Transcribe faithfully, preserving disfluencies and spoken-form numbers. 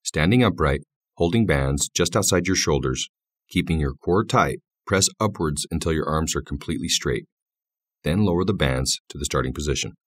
Standing upright, holding bands just outside your shoulders, keeping your core tight, press upwards until your arms are completely straight. Then lower the bands to the starting position.